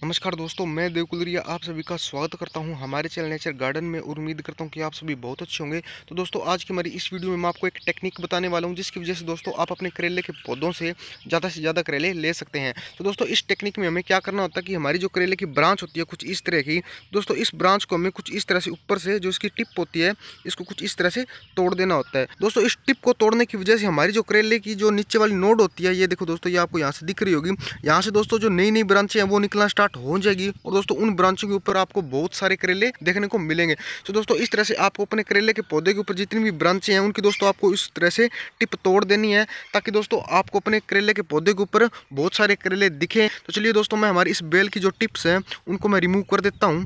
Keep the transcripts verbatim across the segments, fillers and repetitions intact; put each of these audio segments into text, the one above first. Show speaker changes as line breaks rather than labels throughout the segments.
नमस्कार दोस्तों, मैं देव कुलरिया आप सभी का स्वागत करता हूं हमारे चैनल नेचर गार्डन में और उम्मीद करता हूं कि आप सभी बहुत अच्छे होंगे। तो दोस्तों आज की हमारी इस वीडियो में मैं आपको एक टेक्निक बताने वाला हूं जिसकी वजह से दोस्तों आप अपने करेले के पौधों से ज़्यादा से ज़्यादा करेले ले सकते हैं। तो दोस्तों इस टेक्निक में हमें क्या करना होता है कि हमारी जो करेले की ब्रांच होती है कुछ इस तरह की, दोस्तों इस ब्रांच को हमें कुछ इस तरह से ऊपर से जो इसकी टिप होती है इसको कुछ इस तरह से तोड़ देना होता है। दोस्तों इस टिप को तोड़ने की वजह से हमारी जो करेले की जो नीचे वाली नोड होती है, ये देखो दोस्तों, ये आपको यहाँ से दिख रही होगी, यहाँ से दोस्तों जो नई नई ब्रांचें हैं वो निकलना स्टार्ट हो जाएगी और दोस्तों उन ब्रांचों के ऊपर आपको बहुत सारे करेले देखने को मिलेंगे। तो दोस्तों इस तरह से आपको अपने करेले के पौधे के ऊपर जितनी भी ब्रांचें हैं उनकी दोस्तों आपको इस तरह से टिप तोड़ देनी है ताकि दोस्तों आपको अपने करेले के पौधे के ऊपर बहुत सारे करेले दिखें। तो चलिए दोस्तों, मैं हमारी इस बेल की जो टिप्स हैं उनको मैं रिमूव कर देता हूँ।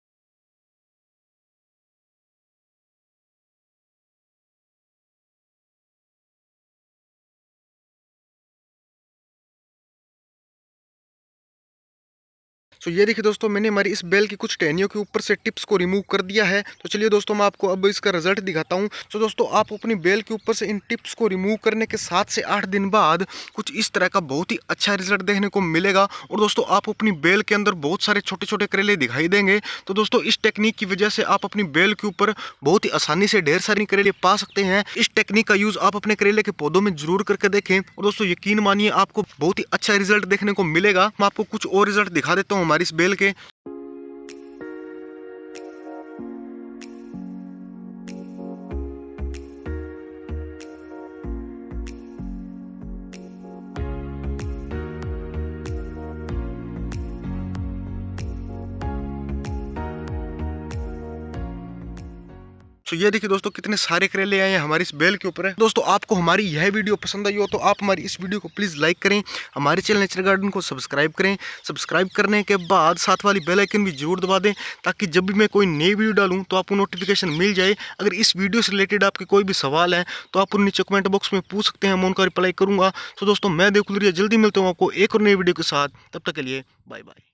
तो ये देखिए दोस्तों, मैंने हमारी इस बेल की कुछ टहनियों के ऊपर से टिप्स को रिमूव कर दिया है। तो चलिए दोस्तों, मैं आपको अब इसका रिजल्ट दिखाता हूँ। तो दोस्तों आप अपनी बेल के ऊपर से इन टिप्स को रिमूव करने के सात से आठ दिन बाद कुछ इस तरह का बहुत ही अच्छा रिजल्ट देखने को मिलेगा और दोस्तों आप अपनी बेल के अंदर बहुत सारे छोटे छोटे करेले दिखाई देंगे। तो दोस्तों इस टेक्निक की वजह से आप अपनी बेल के ऊपर बहुत ही आसानी से ढेर सारी करेले पा सकते हैं। इस टेक्निक का यूज आप अपने करेले के पौधों में जरूर करके देखें और दोस्तों यकीन मानिए आपको बहुत ही अच्छा रिजल्ट देखने को मिलेगा। मैं आपको कुछ और रिजल्ट दिखा देता हूँ हमारी इस बेल के। तो ये देखिए दोस्तों, कितने सारे करेले आए हैं हमारी इस बेल के ऊपर है। दोस्तों आपको हमारी यह वीडियो पसंद आई हो तो आप हमारी इस वीडियो को प्लीज़ लाइक करें, हमारे चैनल नेचर गार्डन को सब्सक्राइब करें। सब्सक्राइब करने के बाद साथ वाली बेल आइकन भी जरूर दबा दें ताकि जब भी मैं कोई नई वीडियो डालूँ तो आपको नोटिफिकेशन मिल जाए। अगर इस वीडियो से रिलेटेड आपके कोई भी सवाल है तो आप उन नीचे कमेंट बॉक्स में पूछ सकते हैं, मैं उनका रिप्लाई करूँगा। तो दोस्तों मैं देव कुलरिया जल्दी मिलता हूँ आपको एक और नई वीडियो के साथ, तब तक के लिए बाय बाय।